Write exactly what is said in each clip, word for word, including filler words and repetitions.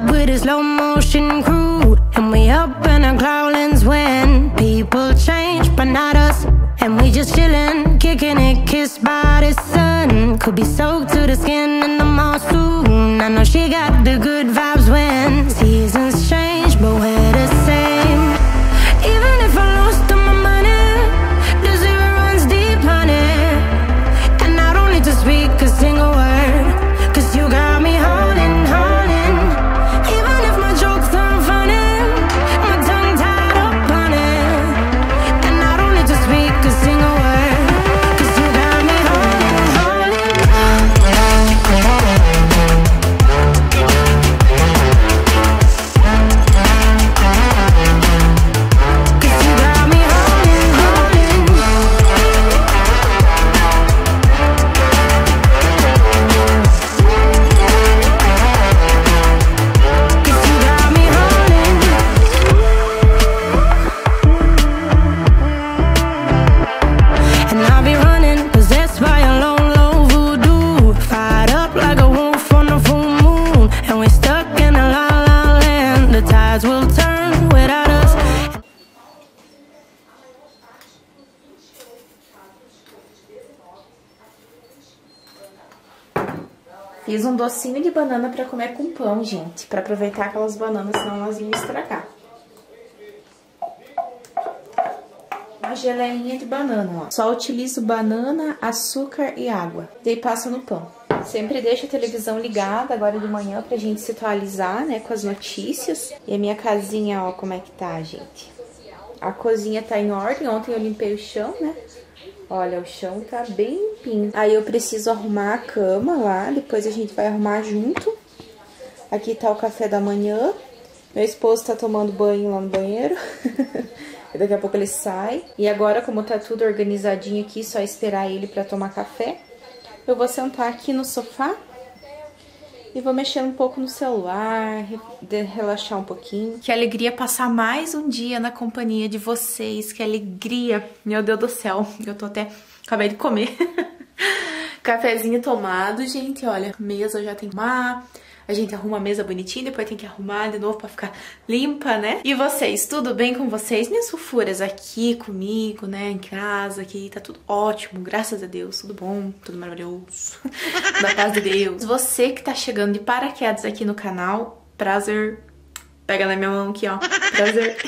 with a slow motion crew, and we up in our growlings when people change, but not us. And we just chillin', kicking it, kissed by the sun. Could be soaked to the skin in the mall soon. I know she got the good vibes when seasons change, but we're the same. Even if I lost all my money, the zero runs deep, honey. And I don't need to speak a single word, cause you got me holding, holding. Even if my jokes aren't funny, my tongue tied up on it. And I don't need to speak a single word, cause you got me holding, holding. Cause you got me holding, holding. Cause you got me holding. And I'll be running, possessed by a low, low voodoo. Fired up like a wolf on the full moon. And we're stuck in a la la land. The tides will turn without us. Fiz um docinho de banana pra comer com pão, gente. Pra aproveitar aquelas bananas, senão elas iam estragar. Uma geleinha de banana, ó. Só utilizo banana, açúcar e água. Daí passo no pão. Sempre deixo a televisão ligada agora de manhã pra gente se atualizar, né, com as notícias. E a minha casinha, ó, como é que tá, gente. A cozinha tá em ordem. Ontem eu limpei o chão, né? Olha, o chão tá bem limpinho. Aí eu preciso arrumar a cama lá, depois a gente vai arrumar junto. Aqui tá o café da manhã. Meu esposo tá tomando banho lá no banheiro. Daqui a pouco ele sai. E agora, como tá tudo organizadinho aqui, só esperar ele pra tomar café, eu vou sentar aqui no sofá e vou mexer um pouco no celular, relaxar um pouquinho. Que alegria passar mais um dia na companhia de vocês, que alegria. Meu Deus do céu, eu tô até... acabei de comer. Cafezinho tomado, gente, olha, mesa já tem que arrumar. A gente arruma a mesa bonitinha, depois tem que arrumar de novo pra ficar limpa, né? E vocês, tudo bem com vocês? Minhas fofuras aqui comigo, né, em casa, aqui, tá tudo ótimo, graças a Deus, tudo bom, tudo maravilhoso, da paz de Deus. Você que tá chegando de paraquedas aqui no canal, prazer, pega na minha mão aqui, ó, prazer.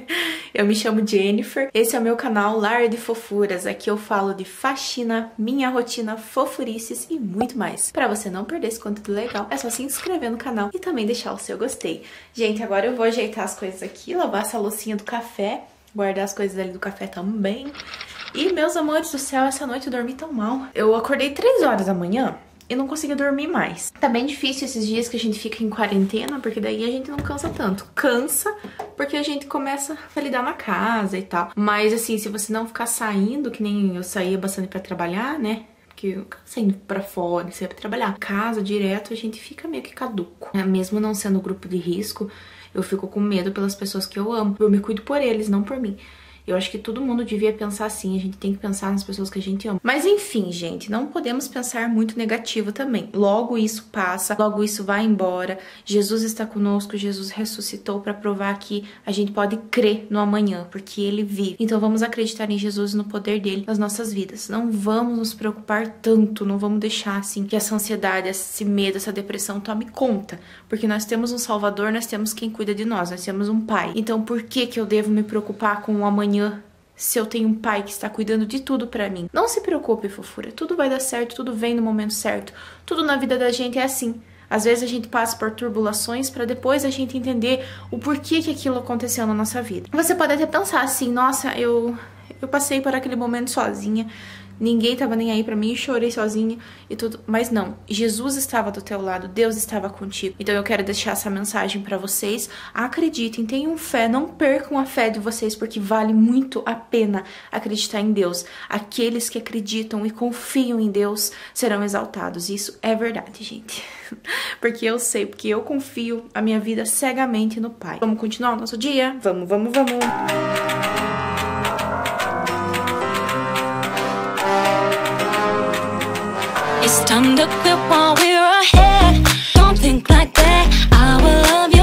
Eu me chamo Jennifer, esse é o meu canal Lar de Fofuras. Aqui eu falo de faxina, minha rotina, fofurices e muito mais. Pra você não perder esse conteúdo legal, é só se inscrever no canal e também deixar o seu gostei. Gente, agora eu vou ajeitar as coisas aqui, lavar essa loucinha do café, guardar as coisas ali do café também. E, meus amores do céu, essa noite eu dormi tão mal. Eu acordei três horas da manhã e não consegui dormir mais. Tá bem difícil esses dias que a gente fica em quarentena, porque daí a gente não cansa tanto. Cansa porque a gente começa a lidar na casa e tal. Mas assim, se você não ficar saindo, que nem eu saía bastante pra trabalhar, né? Porque eu saindo pra fora, saía pra trabalhar. Casa, direto, a gente fica meio que caduco. Mesmo não sendo grupo de risco, eu fico com medo pelas pessoas que eu amo. Eu me cuido por eles, não por mim. Eu acho que todo mundo devia pensar assim, a gente tem que pensar nas pessoas que a gente ama. Mas enfim, gente, não podemos pensar muito negativo também. Logo isso passa, logo isso vai embora. Jesus está conosco, Jesus ressuscitou para provar que a gente pode crer no amanhã, porque Ele vive. Então vamos acreditar em Jesus e no poder dele nas nossas vidas. Não vamos nos preocupar tanto, não vamos deixar assim que essa ansiedade, esse medo, essa depressão tome conta. Porque nós temos um Salvador, nós temos quem cuida de nós, nós temos um Pai. Então por que que eu devo me preocupar com o amanhã se eu tenho um pai que está cuidando de tudo pra mim? Não se preocupe, fofura. Tudo vai dar certo, tudo vem no momento certo. Tudo na vida da gente é assim. Às vezes a gente passa por turbulações pra depois a gente entender o porquê que aquilo aconteceu na nossa vida. Você pode até pensar assim, nossa, eu, eu passei por aquele momento sozinha. Ninguém tava nem aí pra mim, chorei sozinha e tudo. Mas não, Jesus estava do teu lado, Deus estava contigo. Então eu quero deixar essa mensagem pra vocês. Acreditem, tenham fé, não percam a fé de vocês, porque vale muito a pena acreditar em Deus. Aqueles que acreditam e confiam em Deus serão exaltados. Isso é verdade, gente. Porque eu sei, porque eu confio a minha vida cegamente no Pai. Vamos continuar o nosso dia? Vamos, vamos, vamos! It's time to quit while we're ahead. Don't think like that. I will love you.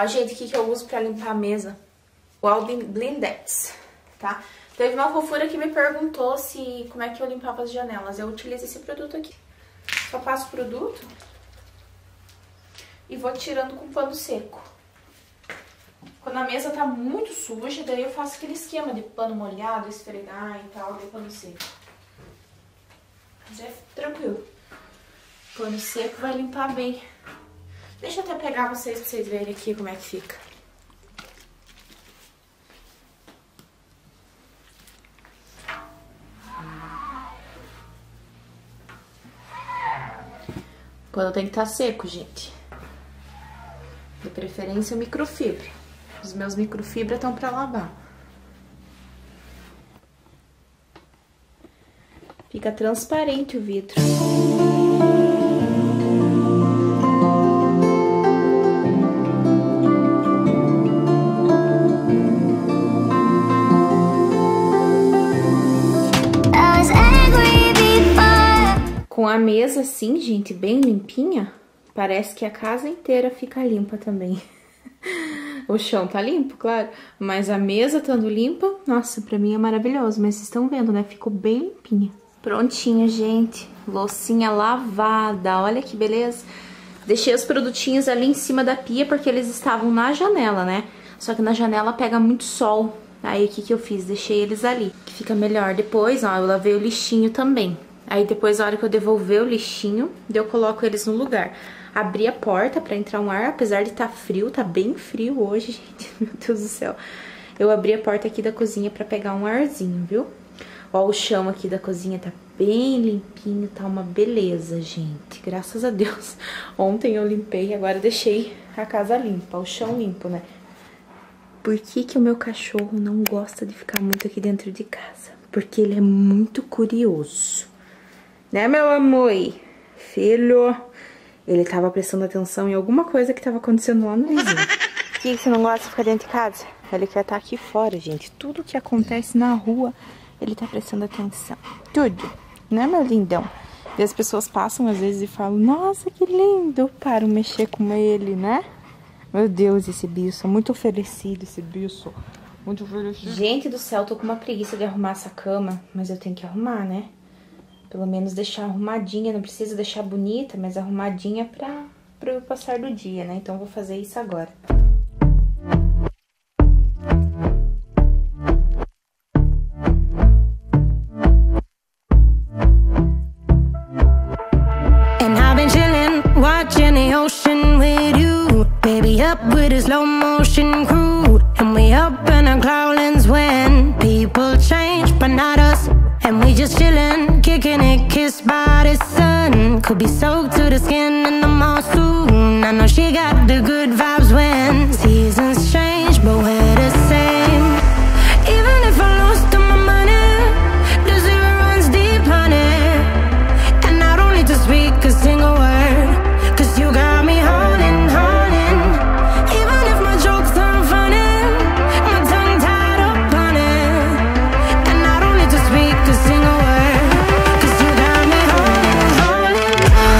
Ó, gente, o que, que eu uso pra limpar a mesa? O Alba Blindex, tá? Teve uma fofura que me perguntou se como é que eu limpava as janelas. Eu utilizo esse produto aqui. Só passo o produto e vou tirando com pano seco. Quando a mesa tá muito suja, daí eu faço aquele esquema de pano molhado, esfregar e tal, de pano seco. Mas é tranquilo. Pano seco vai limpar bem. Deixa eu até pegar vocês pra vocês verem aqui como é que fica. O pano tem que estar seco, gente. De preferência microfibra. Os meus microfibra estão pra lavar. Fica transparente o vidro. Com a mesa assim, gente, bem limpinha, parece que a casa inteira fica limpa também. O chão tá limpo, claro, mas a mesa estando limpa, nossa, pra mim é maravilhoso. Mas vocês estão vendo, né? Ficou bem limpinha. Prontinha, gente. Loucinha lavada, olha que beleza. Deixei os produtinhos ali em cima da pia porque eles estavam na janela, né? Só que na janela pega muito sol. Aí o que que eu fiz? Deixei eles ali, que fica melhor. Depois, ó, eu lavei o lixinho também. Aí depois, na hora que eu devolver o lixinho, eu coloco eles no lugar. Abri a porta pra entrar um ar, apesar de estar frio, tá bem frio hoje, gente. Meu Deus do céu. Eu abri a porta aqui da cozinha pra pegar um arzinho, viu? Ó, o chão aqui da cozinha tá bem limpinho, tá uma beleza, gente. Graças a Deus. Ontem eu limpei e agora deixei a casa limpa, o chão limpo, né? Por que que o meu cachorro não gosta de ficar muito aqui dentro de casa? Porque ele é muito curioso. Né, meu amor? Filho, ele tava prestando atenção em alguma coisa que tava acontecendo lá no vizinho. Por que você não gosta de ficar dentro de casa? Ele quer estar aqui fora, gente. Tudo que acontece na rua, ele tá prestando atenção. Tudo. Né, meu lindão? E as pessoas passam às vezes e falam, nossa, que lindo. Para mexer com ele, né? Meu Deus, esse bicho. Muito oferecido, esse bicho. Muito oferecido. Gente do céu, tô com uma preguiça de arrumar essa cama. Mas eu tenho que arrumar, né? Pelo menos deixar arrumadinha, não precisa deixar bonita, mas arrumadinha pra, pra o passar do dia, né? Então, vou fazer isso agora. And I've been chilling, watching the ocean with you. Baby, up with a slow motion crew. And we up in our cloudlands when people change, but not us. And we just chillin', kicking it, kissed by the sun. Could be soaked to the skin in the mall soon. I know she got the good vibes when seasons change, but we're the same. Even if I lost all my money, the zero runs deep, honey. And I don't need to speak a single word, cause you got me holding, holding. Even if my jokes aren't funny, my tongue tied up on it. And I don't need to speak a single word, cause you got me holding, holding.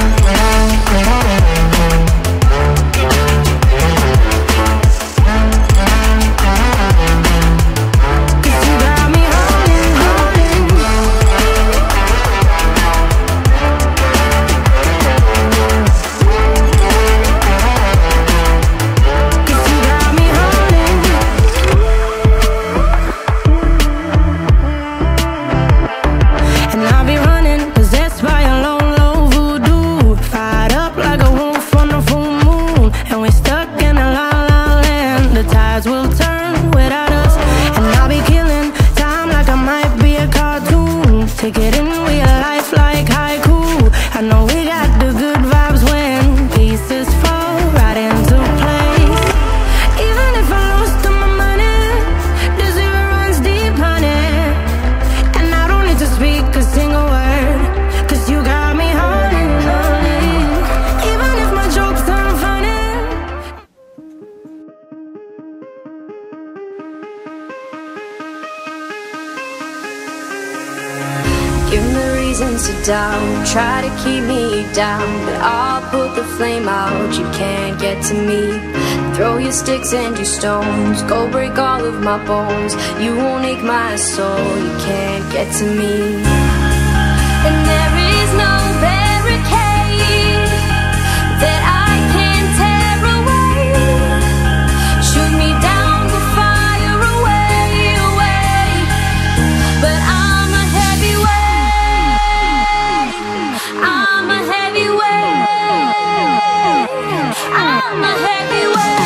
Cause you got me holding, holding. Cause you got me holding. And I'll be running, possessed by a low, low voodoo. Fired up like a wolf on a full moon. And we're stuck in a la la land. The tides will turn without us. And I'll be killing time like I might be a cartoon. Take it in real life like haiku. I know we got the good vibes when pieces fall right into place. Even if I lost all my money, the zero runs deep, honey. And I don't need to speak a single word, cause you got me holding, holding. Even if my jokes aren't funny. Give me reasons to doubt, try to keep me down, but I'll put the flame out, you can't get to me. Throw your sticks and your stones, go break all of my bones. You won't ache my soul, you can't get to me. And there is no barricade that I can tear away. Shoot me down, we'll fire away, away. But I'm a heavyweight, I'm a heavyweight, I'm a heavyweight.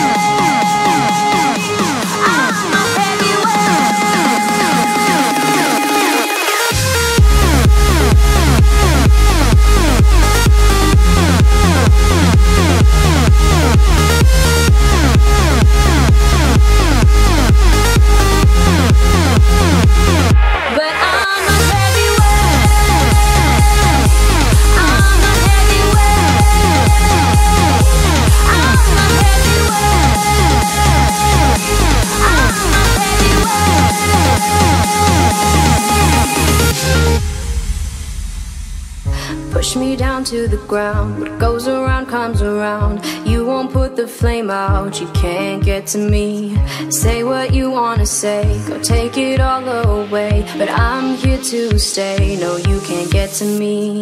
Push me down to the ground, what goes around comes around. You won't put the flame out, you can't get to me. Say what you wanna say, go take it all away. But I'm here to stay, no you can't get to me.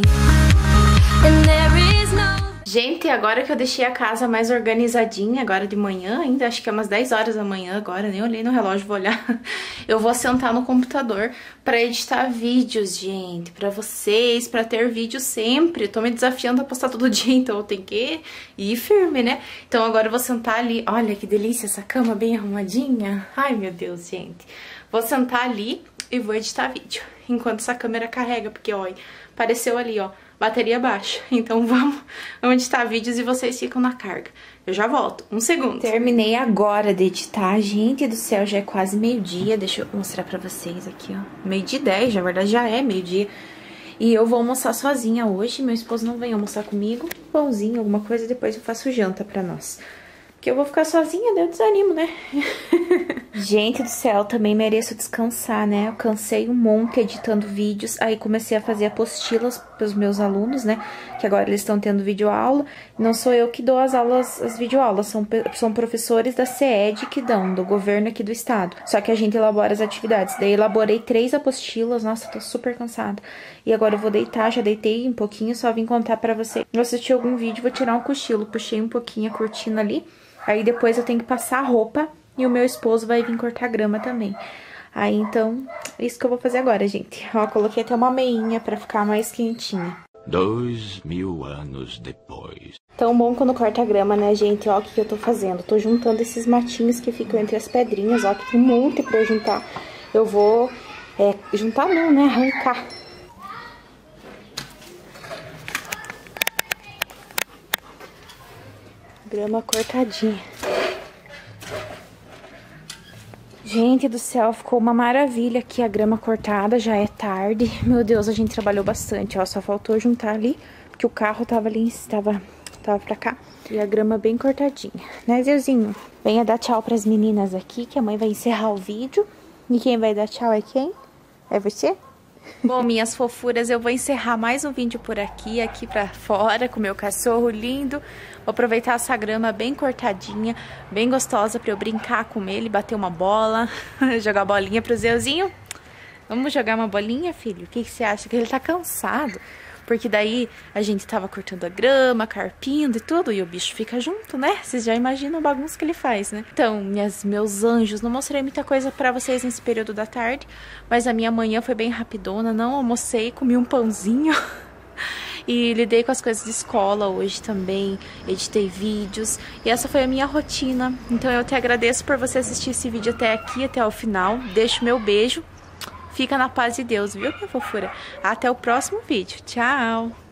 And there is no... Gente, agora que eu deixei a casa mais organizadinha, agora de manhã, ainda acho que é umas dez horas da manhã agora, nem olhei no relógio, vou olhar. Eu vou sentar no computador pra editar vídeos, gente, pra vocês, pra ter vídeo sempre. Eu tô me desafiando a postar todo dia, então eu tenho que ir firme, né? Então agora eu vou sentar ali, olha que delícia essa cama bem arrumadinha. Ai, meu Deus, gente. Vou sentar ali e vou editar vídeo, enquanto essa câmera carrega, porque, olha, apareceu ali, ó, bateria baixa. Então vamos, vamos editar vídeos e vocês ficam na carga. Eu já volto, um segundo. Terminei agora de editar, gente do céu, já é quase meio-dia. Deixa eu mostrar pra vocês aqui, ó. Meio-dia e dez, na verdade já é meio-dia. E eu vou almoçar sozinha hoje, meu esposo não vem almoçar comigo. Pãozinho, alguma coisa, depois eu faço janta pra nós. Porque eu vou ficar sozinha, daí eu desanimo, né? Gente do céu, também mereço descansar, né? Eu cansei um monte editando vídeos, aí comecei a fazer apostilas pros meus alunos, né? Que agora eles estão tendo videoaula. Não sou eu que dou as aulas, as videoaulas, são, são professores da C E D que dão, do governo aqui do estado. Só que a gente elabora as atividades. Daí elaborei três apostilas, nossa, tô super cansada. E agora eu vou deitar, já deitei um pouquinho, só vim contar pra vocês. Eu assisti algum vídeo, vou tirar um cochilo, puxei um pouquinho a cortina ali. Aí depois eu tenho que passar a roupa e o meu esposo vai vir cortar grama também. Aí então, é isso que eu vou fazer agora, gente. Ó, coloquei até uma meinha pra ficar mais quentinha. Dois mil anos depois. Tão bom quando corta grama, né, gente? Ó o que, que eu tô fazendo. Tô juntando esses matinhos que ficam entre as pedrinhas, ó, que tem um monte pra eu juntar. Eu vou, é, juntar não, né, arrancar. Grama cortadinha. Gente do céu, ficou uma maravilha aqui a grama cortada, já é tarde. Meu Deus, a gente trabalhou bastante, ó, só faltou juntar ali, porque o carro tava ali, tava, tava pra cá. E a grama bem cortadinha, né, Zeuzinho? Venha dar tchau pras meninas aqui, que a mãe vai encerrar o vídeo. E quem vai dar tchau é quem? É você? Bom, minhas fofuras, eu vou encerrar mais um vídeo por aqui, aqui pra fora, com o meu cachorro lindo. Vou aproveitar essa grama bem cortadinha, bem gostosa pra eu brincar com ele, bater uma bola, jogar bolinha pro Zeuzinho. Vamos jogar uma bolinha, filho? O que, que você acha? Que ele tá cansado. Porque daí a gente tava cortando a grama, carpindo e tudo, e o bicho fica junto, né? Vocês já imaginam a bagunça que ele faz, né? Então, minhas, meus anjos, não mostrei muita coisa pra vocês nesse período da tarde, mas a minha manhã foi bem rapidona, não almocei, comi um pãozinho e lidei com as coisas de escola hoje também, editei vídeos, e essa foi a minha rotina. Então eu te agradeço por você assistir esse vídeo até aqui, até o final. Deixo meu beijo. Fica na paz de Deus, viu, minha fofura? Até o próximo vídeo. Tchau!